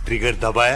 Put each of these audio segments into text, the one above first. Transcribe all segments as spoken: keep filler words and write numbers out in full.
Trigger दबाया।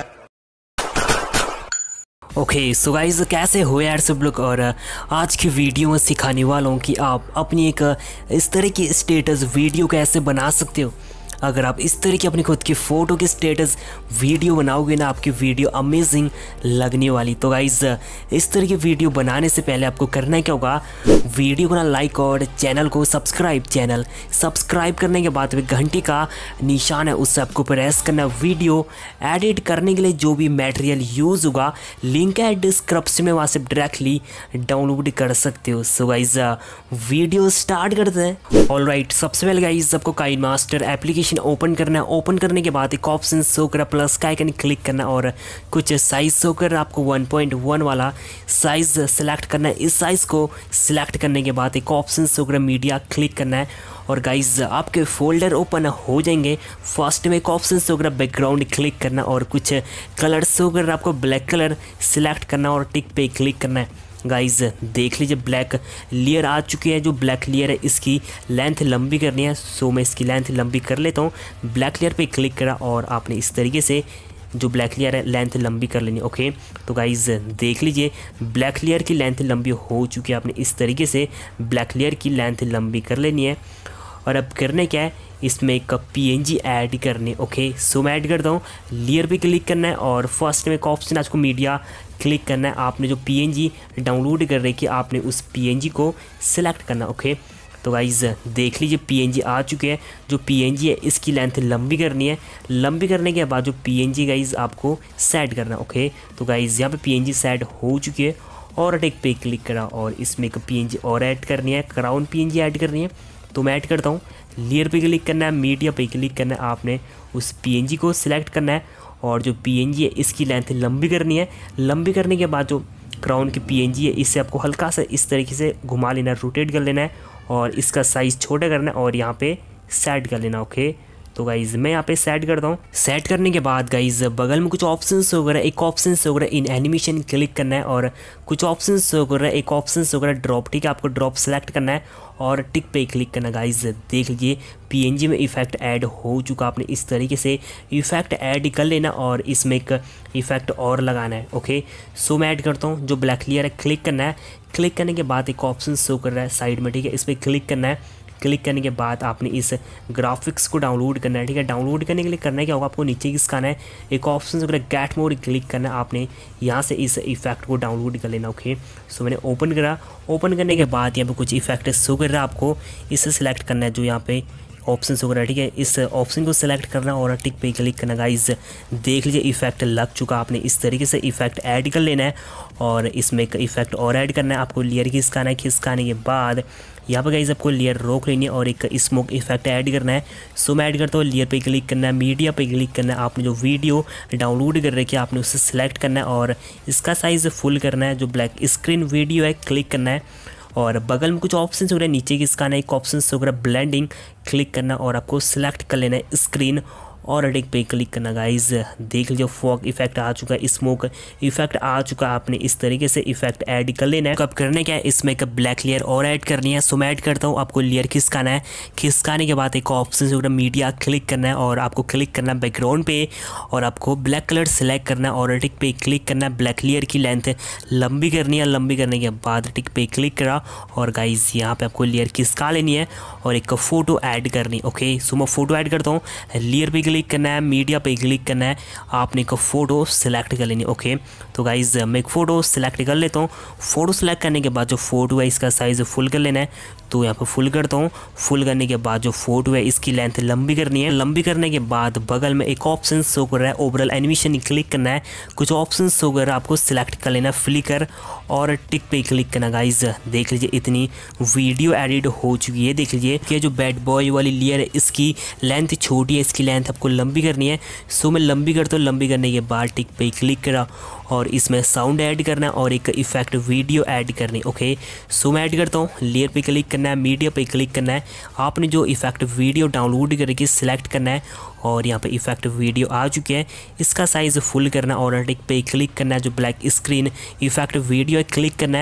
Okay so guys, कैसे हो यार सब लोग। और आज की वीडियो में सिखाने वाला हूँ कि आप अपनी एक इस तरह की स्टेटस वीडियो कैसे बना सकते हो। अगर आप इस तरह की अपनी खुद की फ़ोटो की स्टेटस वीडियो बनाओगे ना, आपकी वीडियो अमेजिंग लगने वाली। तो गाइस, इस तरह की वीडियो बनाने से पहले आपको करना क्या होगा, वीडियो को ना लाइक और चैनल को सब्सक्राइब चैनल सब्सक्राइब करने के बाद में घंटी का निशान है उससे आपको प्रेस करना। वीडियो एडिट करने के लिए जो भी मटेरियल यूज़ होगा लिंक है डिस्क्रिप्शन में, वहाँ से डायरेक्टली डाउनलोड कर सकते हो। सो गाइस, वीडियो स्टार्ट करते हैं। ऑलराइट, सबसे पहले गाइस आपको काइनमास्टर एप्लीकेशन ओपन करना है। ओपन करने के बाद एक ऑप्शन शो करा, प्लस का आइकन क्लिक करना और कुछ साइज शो कर आपको वन पॉइंट वन वाला साइज सेलेक्ट करना है। इस साइज़ को सिलेक्ट करने के बाद एक ऑप्शन शो करा, मीडिया क्लिक करना है और गाइज आपके फोल्डर ओपन हो जाएंगे। फर्स्ट में एक ऑप्शन शो करा, बैकग्राउंड क्लिक करना और कुछ कलर शो कर आपको ब्लैक कलर सिलेक्ट करना और टिक पे क्लिक करना है। गाइज देख लीजिए ब्लैक लेयर आ चुकी है। जो ब्लैक लेयर है इसकी लेंथ लंबी करनी है, सो मैं इसकी लेंथ लंबी कर लेता हूँ। ब्लैक लेयर पे क्लिक करा और आपने इस तरीके से जो ब्लैक लेयर है लेंथ लंबी कर लेनी। ओके, तो गाइज देख लीजिए ब्लैक लेयर की लेंथ लंबी हो चुकी है। आपने इस तरीके से ब्लैक लेयर की लेंथ लंबी कर लेनी है। और अब करने क्या है, इसमें एक पीएनजी ऐड करनी। ओके, सो मैं ऐड करता हूँ। लेयर पे क्लिक करना है और फर्स्ट में एक ऑप्शन आपको मीडिया क्लिक करना है। आपने जो पीएनजी डाउनलोड कर रखी है आपने उस पीएनजी को सिलेक्ट करना। ओके, तो गाइज देख लीजिए पीएनजी आ चुके हैं। जो पीएनजी है इसकी लेंथ लंबी करनी है। लंबी करने के बाद जो पीएनजी गाइज आपको सेट करना। ओके, तो गाइज यहाँ पे पीएनजी सेट हो चुकी है और टेक पे क्लिक करा और इसमें एक पीएनजी और ऐड करनी है, क्राउन पीएनजी ऐड करनी है। तो मैं ऐड करता हूँ। लेयर पे क्लिक करना है, मीडिया पे क्लिक करना है, आपने उस पीएनजी को सिलेक्ट करना है और जो पीएनजी है इसकी लेंथ लंबी करनी है। लंबी करने के बाद जो क्राउन की पीएनजी है इसे आपको हल्का सा इस तरीके से घुमा लेना है, रोटेट कर लेना है और इसका साइज़ छोटा करना है और यहाँ पे सेट कर लेना। ओके, तो गाइज़ मैं यहाँ पे सेट करता हूँ। सेट करने के बाद गाइज़ बगल में कुछ ऑप्शंस हो रहा है। एक ऑप्शन हो रहा है इन एनिमेशन क्लिक करना है और कुछ ऑप्शंस हो रहा है। एक ऑप्शन हो रहा है ड्रॉप, ठीक है, आपको ड्रॉप सेलेक्ट करना है और टिक पे क्लिक करना। गाइज़ देख लीजिए पीएनजी में इफेक्ट ऐड हो चुका। आपने इस तरीके से इफेक्ट ऐड कर लेना और इसमें एक इफेक्ट और लगाना है। ओके, सो मैं ऐड करता हूँ। जो ब्लैक लेयर है क्लिक करना है। क्लिक करने के बाद एक ऑप्शन शो कर रहा है साइड में, ठीक है, इस पर क्लिक करना है। क्लिक करने के बाद आपने इस ग्राफिक्स को डाउनलोड करना है, ठीक है। डाउनलोड करने के लिए करना क्या होगा, आपको नीचे खिसकाना है, एक ऑप्शन से गेट मोड क्लिक करना है। आपने यहाँ से इस इफेक्ट को डाउनलोड कर लेना। ओके, सो मैंने ओपन करा। ओपन करने के बाद यहाँ पे कुछ इफेक्ट शो कर रहा है, आपको इसे सिलेक्ट करना है। जो यहाँ पे ऑप्शन शो कर रहा है, ठीक है, इस ऑप्शन को सिलेक्ट करना और टिक पे क्लिक करना। गाइस देख लीजिए इफेक्ट लग चुका। आपने इस तरीके से इफेक्ट ऐड कर लेना है और इसमें एक इफेक्ट और ऐड करना है। आपको लेयर खिसकाना है। खिसकाने के बाद यहाँ पर गाइस आपको लेयर रोक लेनी है और एक स्मोक इफेक्ट ऐड करना है। सो मैं ऐड करता हूँ। लेयर पे क्लिक करना है, मीडिया पे क्लिक करना है। आपने जो वीडियो डाउनलोड कर रखी है आपने उसे सिलेक्ट करना है और इसका साइज़ फुल करना है। जो ब्लैक स्क्रीन वीडियो है क्लिक करना है और बगल में कुछ ऑप्शन हो रहे हैं, नीचे खिसकाना है। एक ऑप्शन हो रहा है ब्लेंडिंग, क्लिक करना और आपको सिलेक्ट कर लेना है स्क्रीन और एडिट पे क्लिक करना। गाइस देख लीजिए फॉग इफेक्ट आ चुका है, स्मोक इफेक्ट आ चुका है। आपने इस तरीके से इफेक्ट ऐड कर लेना है। अब करने क्या है, इसमें एक ब्लैक लेयर और ऐड करनी है। सो मैं ऐड करता हूँ। आपको लेयर खिसकाना है। खिसकाने के बाद एक ऑप्शन से मीडिया क्लिक करना है और आपको क्लिक करना है बैकग्राउंड पे और आपको ब्लैक कलर सेलेक्ट करना है और टिक पे क्लिक करना है। ब्लैक लेयर की लेंथ लंबी करनी है। लंबी करने के बाद टिक पे क्लिक करा और गाइज यहाँ पे आपको लेयर खिसका लेनी है और एक फ़ोटो ऐड करनी। ओके, सो मैं फ़ोटो ऐड करता हूँ। लेयर पे क्लिक करना है, मीडिया पे क्लिक करना है, आपने एक फ़ोटो सेलेक्ट कर लेनी। ओके, तो गाइज मैं एक फ़ोटो सेलेक्ट कर लेता हूँ। फ़ोटो सेलेक्ट करने के बाद जो फ़ोटो है इसका साइज़ फुल कर लेना है। तो यहाँ पे फुल करता हूँ। फुल करने के बाद जो फोटो है इसकी लेंथ लंबी करनी है। लंबी करने के बाद बगल में एक ऑप्शन शो कर रहा है ओवरऑल एनिमेशन, क्लिक करना है। कुछ ऑप्शन शो कर रहा है आपको सिलेक्ट कर लेना, फ्लिकर और टिक पे क्लिक करना। गाइज देख लीजिए इतनी वीडियो एडिट हो चुकी है। देख लीजिए कि जो बैड बॉय वाली लेयर है इसकी लेंथ छोटी है, इसकी लेंथ आपको लंबी करनी है। सो मैं लंबी करता हूँ। लंबी करने के बाद टिक पे क्लिक करा और इसमें साउंड ऐड करना है और एक इफेक्ट वीडियो ऐड करनी। ओके, सो मैं ऐड करता हूँ। लेयर पे क्लिक करना है, मीडिया पे क्लिक करना है। आपने जो इफेक्ट वीडियो डाउनलोड करके सिलेक्ट करना है और यहाँ पे इफेक्ट वीडियो आ चुके हैं। इसका साइज़ फुल करना और टिक पे क्लिक करना है। जो ब्लैक स्क्रीन इफेक्ट वीडियो है क्लिक करना है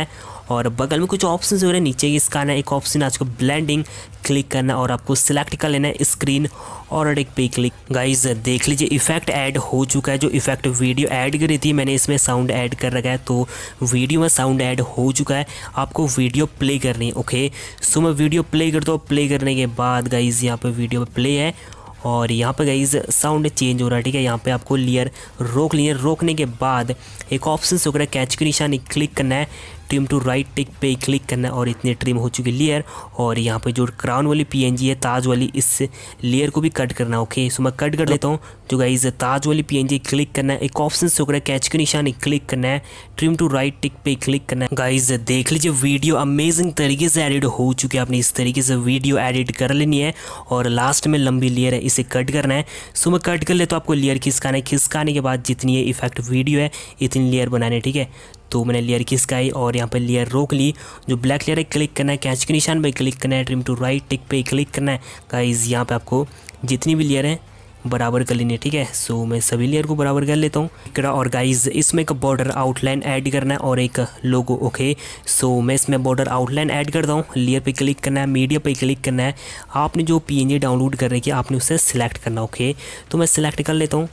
और बगल में कुछ ऑप्शन हो रहे हैं, नीचे इसका आना एक ऑप्शन आज को ब्लेंडिंग क्लिक करना और आपको सिलेक्ट कर लेना है स्क्रीन और एक पे क्लिक। गाइज देख लीजिए इफेक्ट ऐड हो चुका है, जो इफेक्ट वीडियो ऐड करी थी मैंने इसमें साउंड ऐड कर रखा है, तो वीडियो में साउंड ऐड हो चुका है। आपको वीडियो प्ले करनी है। ओके सो मैं वीडियो प्ले करता हूँ। प्ले करने के बाद गाइज यहाँ पे वीडियो प्ले है और यहाँ पे गाइज साउंड चेंज हो रहा है। ठीक है, यहाँ पे आपको लेयर रोक लिए, रोकने के बाद एक ऑप्शन हो रहा है कैच के निशान क्लिक करना है, ट्रिम टू राइट टिक पे क्लिक करना है और इतने ट्रिम हो चुकी लेयर। और यहाँ पे जो क्राउन वाली पीएनजी है ताज वाली, इस लेयर को भी कट करना है। ओके सो मैं कट कर लेता हूँ। जो गाइज ताज वाली पीएनजी क्लिक करना है, एक ऑप्शन हो रहा है कैच के निशान क्लिक करना है, ट्रिम टू राइट टिक पे क्लिक करना है। गाइज देख लीजिए वीडियो अमेजिंग तरीके से एडिट हो चुकी है। आपने इस तरीके से वीडियो एडिट कर लेनी है और लास्ट में लंबी लेयर है इसे कट करना है। सो मैं कट कर लेता हूँ। आपको लेयर खिसकाना है, खिसकाने के बाद जितनी ये इफेक्ट वीडियो है इतनी लेयर बनाने। ठीक है, तो मैंने लेयर खिसकाई और यहाँ पे लेयर रोक ली। जो ब्लैक लेयर है क्लिक करना है, कैच के निशान पे क्लिक करना है, ट्रिम टू राइट टिक पे क्लिक करना है। गाइज यहाँ पे आपको जितनी भी लेयर है बराबर कर लेनी है। ठीक है, सो मैं सभी लेयर को बराबर कर लेता हूँ। और गाइज इसमें एक बॉर्डर आउटलाइन ऐड करना है और एक लोगो। ओके सो मैं इसमें बॉर्डर आउटलाइन ऐड करता हूँ। लेयर पे क्लिक करना है, मीडिया पे क्लिक करना है। आपने जो पीएनजी डाउनलोड कर रखी है आपने उसे सिलेक्ट करना। ओके तो मैं सिलेक्ट कर लेता हूँ।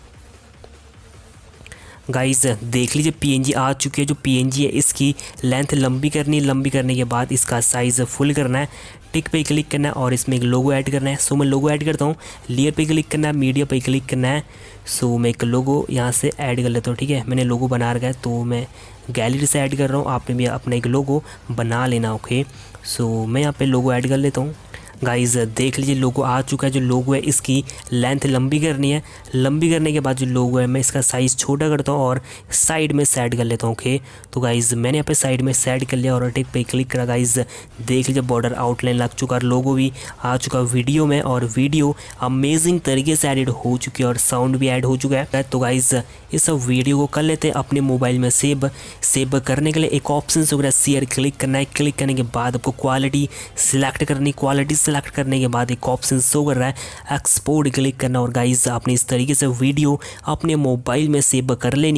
गाइज देख लीजिए पीएनजी आ चुकी है। जो पीएनजी है इसकी लेंथ लंबी करनी है, लंबी करने के बाद इसका साइज़ फुल करना है, टिक पे क्लिक करना है और इसमें एक लोगो ऐड करना है। सो मैं लोगो ऐड करता हूँ। लेयर पे क्लिक करना है, मीडिया पे क्लिक करना है। सो मैं एक लोगो यहाँ से ऐड कर लेता हूँ। ठीक है, मैंने लोगो बना रखा है तो मैं गैलरी से ऐड कर रहा हूँ। आपने भी अपना एक लोगो बना लेना। ओके सो मैं यहाँ पे लोगो ऐड कर लेता हूँ। गाइज देख लीजिए लोगो आ चुका है। जो लोगो है इसकी लेंथ लंबी करनी है, लंबी करने के बाद जो लोगो है मैं इसका साइज़ छोटा करता हूँ और साइड में सेट कर लेता हूँ। ओके तो गाइज मैंने यहाँ पे साइड में सेट कर लिया और टिक पे क्लिक करा। गाइज देख लीजिए बॉर्डर आउटलाइन लग चुका है, लोगो भी आ चुका वीडियो में और वीडियो अमेजिंग तरीके से एडिट हो चुकी है और साउंड भी ऐड हो चुका है। तो गाइज इस सब वीडियो को कर लेते हैं अपने मोबाइल में सेव। सेव करने के लिए एक ऑप्शन हो गया शेयर क्लिक करना है। क्लिक करने के बाद आपको क्वालिटी सिलेक्ट करनी, क्वालिटी सेलेक्ट करने के बाद एक ऑप्शन शो कर रहा है एक्सपोर्ट क्लिक करना और गाइज आपने इस तरीके से वीडियो अपने मोबाइल में सेव कर लेनी।